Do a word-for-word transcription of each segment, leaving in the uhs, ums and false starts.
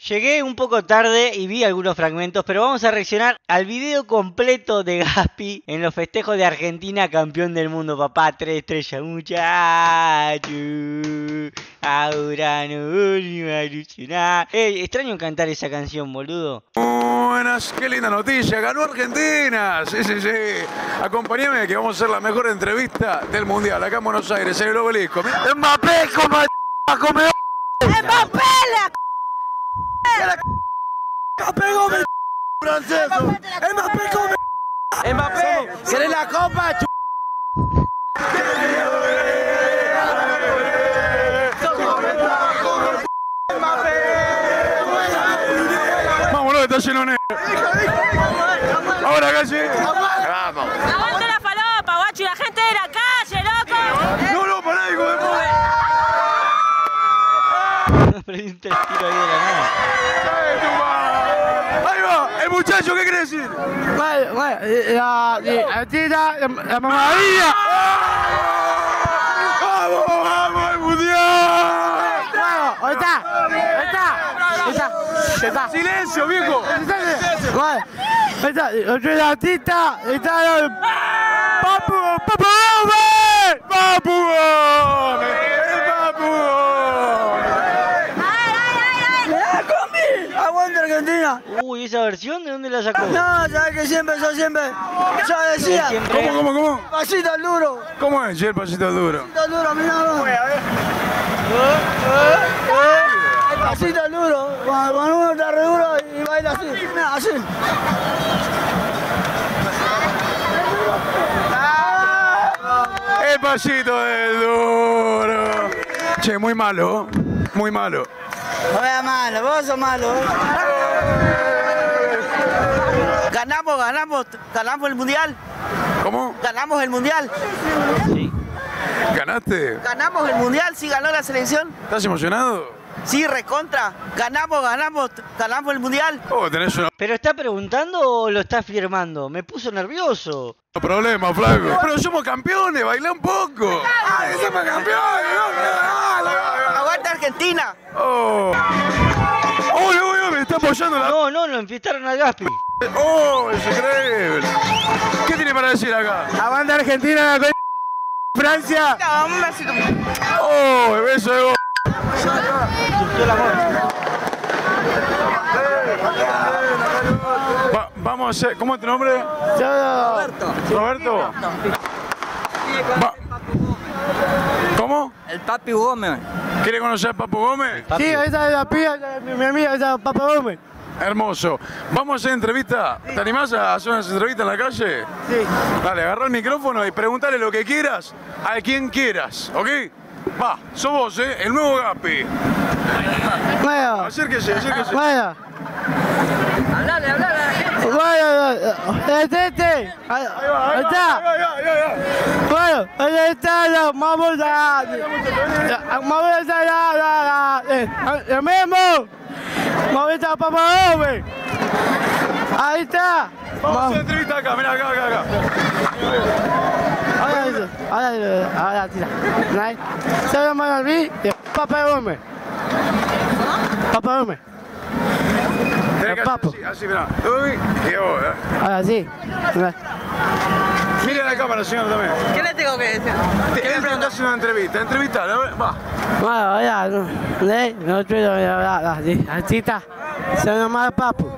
Llegué un poco tarde y vi algunos fragmentos, pero vamos a reaccionar al video completo de Gaspi en los festejos de Argentina, campeón del mundo, papá, tres estrellas, muchacho, ahora no voy a ilusionar. Eh, extraño cantar esa canción, boludo. Buenas, qué linda noticia, ganó Argentina, sí, sí, sí. Acompáñame que vamos a hacer la mejor entrevista del Mundial, acá en Buenos Aires, en el Obelisco. Mbappé, como come... ¡Mbappé, la Mbappé come francés. Mbappé come... Mbappé, ¿querés la copa? Vámonos, está lleno de negro. Ahora calle. Vamos. ¡Aguante la falopa, guacho! Y la gente de la calle, loco. No, no, pará, hijo de puta. Prendí un tiro ahí de la nada. Ahí va, el muchacho, ¿qué quiere decir? Bueno, bueno, la tira, la maravilla. ¡Vamos, vamos, el Mundial! Bueno, ahí está, ahí está, ahí está, ahí está. ¡Silencio, viejo! Bueno, ahí está, la tita, ahí está el Papu, Papu Gómez. ¡Papu Gómez! ¡El Papu Gómez! ¡Aguanta Argentina! Uy, ¿esa versión de dónde la sacó? No, sabes que siempre, yo siempre, yo decía, Siempre. ¿Cómo, cómo, cómo? pasito al duro, ¿Cómo es, che, el pasito duro? pasito al duro, mirá, el pasito al duro, cuando, cuando uno está re duro y baila así, mirá, así. El pasito del duro. Che, muy malo, muy malo. No veas malo, vos sos malo. Ganamos, ganamos, ganamos el mundial, ¿Cómo? ganamos el mundial, Sí. ¿Ganaste? ganamos el mundial, sí ganó la selección, ¿Estás emocionado? sí recontra, ganamos, ganamos, ganamos el mundial. Oh, tenés un ¿Pero está preguntando o lo está firmando? Me puso nervioso. problema, flaco. Pero somos campeones, bailá un poco. ¡Ah, somos campeones! Aguanta Argentina. ¡Oh! ¡Oh, uy, uy! Me está apoyando la... No, no, lo enfiestaron al Gaspi. ¡Oh, es increíble! ¿Qué tiene para decir acá? Aguanta Argentina, Francia. ¡Oh, el beso de gol! Surgió el amor. Va- vamos a hacer... ¿Cómo es tu nombre? Roberto. ¿Roberto? Va- ¿Cómo? El Papi Gómez. ¿Quiere conocer a Papu Gómez? Papi. Sí, esa es la pía, mi, mi amiga, esa es Papi Gómez. Hermoso. Vamos a hacer entrevista. ¿Te animás a hacer unas entrevistas en la calle? Sí. Dale, agarra el micrófono y preguntale lo que quieras a quien quieras, ¿ok? Va, sos vos, ¿eh? El nuevo Gaspi. Bueno, Acérquese, acérquese. bueno. Hablale, hablale. Bueno, este, este. Ahí Ahí va, ahí ahí va, está. ahí va, ahí va, ahí va. Bueno, ahí está la vamos a vamos a la la la el mismo. Vamos a estar Papá Gómez. Ahí está. Vamos a hacer entrevista acá, mirá, acá, acá, acá. Ahora eso, ahora ahora tira. Ahí. Se llama David y Papá Gómez. Papá Gómez. Tenés que hacer Papu. así, así, mirá. Uy, y vos, ¿eh? Ahora sí. Mire la cámara, señor, también. ¿Qué le tengo que decir? ¿Qué le preguntás una entrevista? Entrevista, va. Bueno, ya, no, no, no quiero hablar así, así está. Se llama Papu.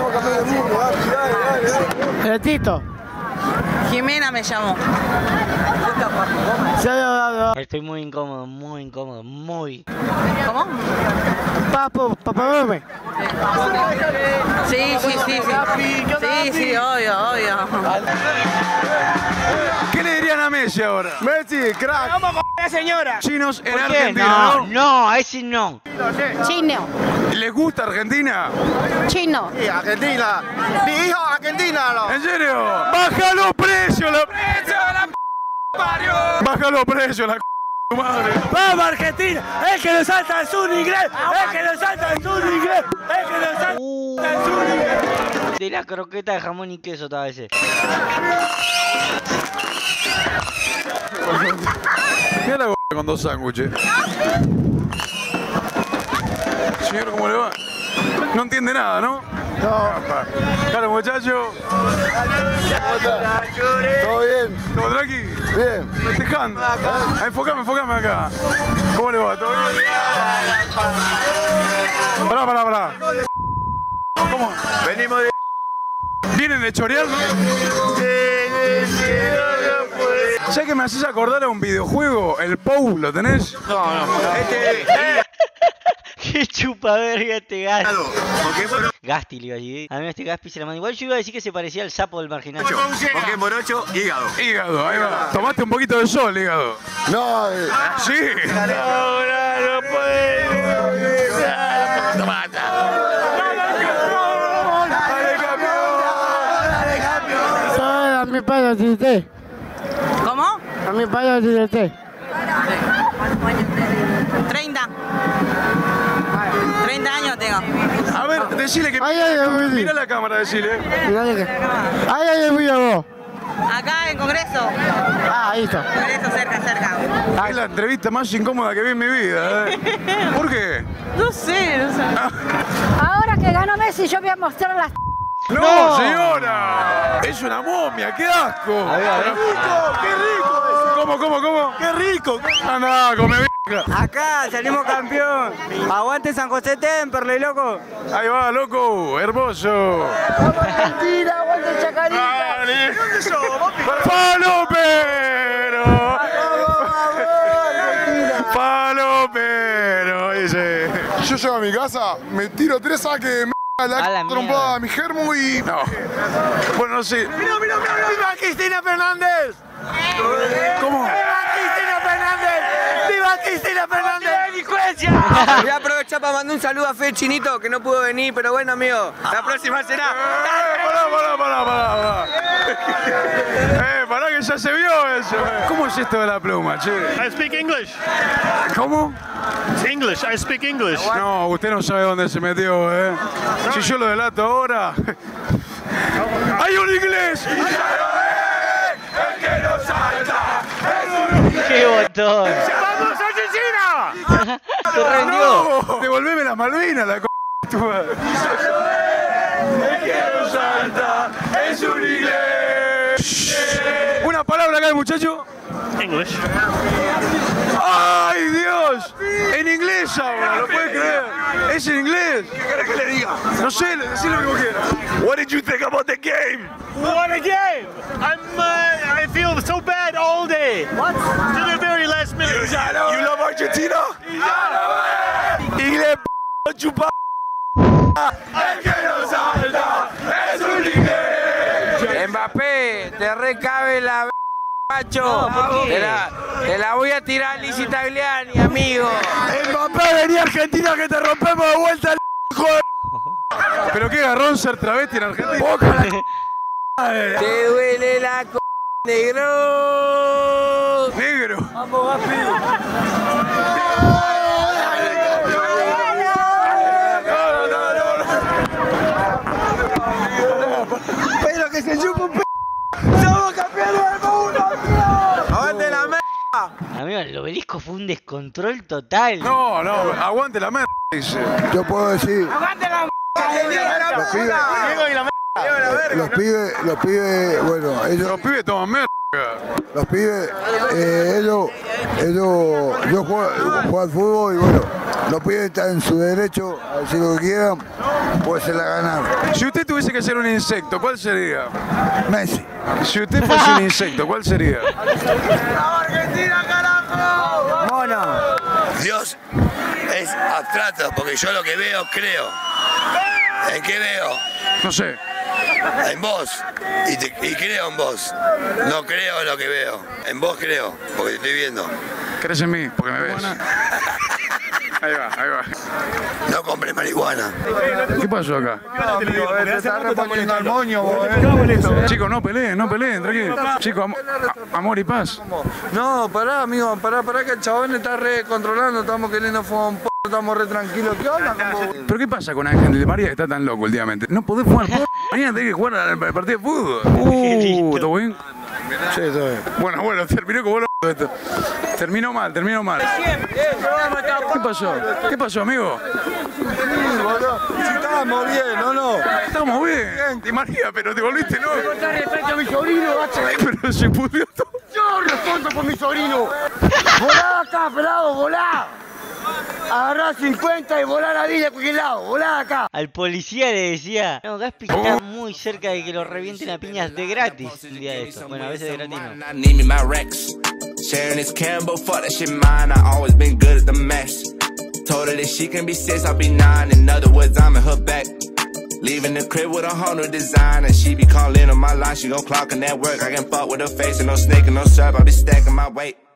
El Tito. Jimena me llamó. Se llama Estoy muy incómodo, muy incómodo, muy. ¿Cómo? Papu, Papá Gómez. Sí, sí, sí, sí. Sí, sí, obvio, obvio. ¿Qué le dirían a Messi ahora? Messi, crack. Vamos con la señora. Chinos en ¿Por qué? Argentina, No, ¿no? no, a ese no. Chino. ¿Les gusta Argentina? Chino. Sí, Argentina. Mi hijo Argentina, ¿no? ¿En serio? ¡Baja los precios, la precio de la parió! ¡Baja los precios, la tu madre! ¡Vamos Argentina! ¡El que nos salta es un inglés! ¡El que nos salta es un inglés! ¡El que nos salta Uh, es un inglés! de la croqueta de jamón y queso tal vez. Mira la g con dos sándwiches. Señor, ¿cómo le va? No entiende nada, ¿no? No. Claro, muchacho. ¿Todo bien? ¿Todo tranqui? Bien. Festejando. Ah, enfocame, enfocame acá. ¿Cómo le va? ¿Todo bien? Pará, pará, pará. ¿Cómo? Venimos de... ¿Vienen de chorear, no? ¿Sabes que me haces acordar a un videojuego? ¿El P O U lo tenés? No, no. Este... Qué chupaverga este Gaspi. ¿Por qué morocho? Gasti le iba a decir. A mí este Gaspi se la manda. Igual yo iba a decir que se parecía al sapo del marginal. ¿Por qué morocho? Hígado. Hígado, ahí va. Tomaste un poquito de sol, hígado. No, eh. Sí. Ahora no puede. Dale, campeón. A mi padre asiste. ¿Cómo? A mi padre asiste. treinta. treinta años tengo. A ver, decile que... Ay, ay, ay, Mira la cámara, decile. Ay, ay, ay, mira vos. Acá en Congreso. Ah, ahí está. Congreso cerca, cerca. Es la entrevista más incómoda que vi en mi vida. ¿eh? ¿Por qué? No sé, no sé. Ahora que ganó Messi, yo voy a mostrar las... ¡No, No. señora! ¡Es una momia! ¡Qué asco! A ver, a ver. ¡Qué rico! ¡Qué rico! ¿Cómo, cómo, cómo? ¡Qué rico! ¡Anda, come vieja! Acá salimos campeón. Aguante San José Temperley, loco. Ahí va, loco, hermoso. Argentina, aguante Chacarita. Dale. ¡Palopero! ¡Palopero! Dice. Yo llego a mi casa, me tiro tres saques, me A la, la trompada a mierda. mi germo y... No. Bueno, no sé. Mira, mira, mira, viva Cristina Fernández. ¿Cómo? ¡Viva Cristina Fernández! ¡Viva Cristina Fernández! ¡Delincuencia! Voy a aprovechar para mandar un saludo a Fe Chinito, que no pudo venir, pero bueno, amigo, la próxima será. Eh, pará, pará, pará, pará, pará. Eh, pará que ya se vio eso. eh. ¿Cómo es esto de la pluma, che? I speak English. ¿Cómo? It's English. I speak English. No, usted no sabe dónde se metió, ¿eh? Si yo lo delato ahora... ¡Hay un inglés! ¡Qué botón! ¡Vamos, Argentina! ¡Se rendió! ¡No! ¡Devolveme las Malvinas, la c***! El que no salta es un inglés. Una palabra acá, muchacho. English. ¡Ay, Dios! En inglés ahora, ¿lo puedes creer? ¿Es en inglés? ¿Qué querés que le diga? No sé, decí lo que vos quieras. What did you think about the game? What a game! I'm. Uh, I feel so bad all day. What? To the very last minute. You love Argentina? Inglés, p***, chupa. El que no salta es un inglés. Mbappé, te recabe la b, macho. No, ¿por qué? Te la, te la voy a tirar a Lizzy Tagliani, amigo. Mbappé, vení a Argentina que te rompemos de vuelta el hijo de... Pero qué garrón ser travesti en Argentina. Boca la... Te duele la c, negro. Negro. Pero que se chupa un p... ¡Somos campeones del mundo! Aguante la m. Amigo, el obelisco fue un descontrol total. No, no, aguante la merda, dice. Yo puedo decir, ¡Aguante la m! los pibes, los pibes, los pibes, bueno, ellos, Los pibes toman merda. los pibes, eh, ellos, ellos, yo juego, juego al fútbol y bueno, los pibes están en su derecho a decir lo que quieran, pues se la ganaron. Si usted tuviese que ser un insecto, ¿cuál sería? Messi. Si usted fuese un insecto, ¿cuál sería? ¡Argentina, carajo! Mono. Dios es abstracto, porque yo lo que veo, creo. ¿En qué veo? No sé. En vos. Y, te- y creo en vos. No creo en lo que veo. En vos creo, porque te estoy viendo. ¿Crees en mí? Porque me ves. Ahí va, ahí va. No compres marihuana. ¿Qué pasó acá? Se está reponiendo al moño, vos, eh. Chicos, no peleen, no peleen, tranquilo. Chicos, am- a- amor y paz. No, pará, amigo, pará, pará que el chabón está re controlando, estamos queriendo fumar un p, estamos re tranquilos. ¿Qué onda? Como... ¿Pero qué pasa con Ángel de María que está tan loco últimamente? No podés jugar p. Mañana tenés que jugar al partido de fútbol. Uh, ¿todo bien? Sí, está bien. Bueno, bueno, terminó como lo esto. Terminó mal, terminó mal. ¿Qué pasó? ¿Qué pasó, amigo? Sí, boludo. Si estábamos bien, ¿o no? Estamos bien. Di María, pero te volviste loco. Con respecto a mi sobrino, gacho. Pero se pudrió todo. Yo respondo por mi sobrino. Volá acá, pelado, volá. Agarrá cincuenta y volá a la villa a cualquier lado. Volá acá. Al policía le decía, no, Gaspi está muy cerca de que lo revienten a piñas de gratis un día de esto. Bueno, a veces de gratis no. Sharing this Campbell, fuck that shit mine. I always been good at the mess. Told her that she can be six, I'll be nine. In other words, I'm in her back. Leaving the crib with a whole new design. And she be calling on my line, she gon' clock in that work. I can fuck with her face and no snake and no syrup, I be stacking my weight.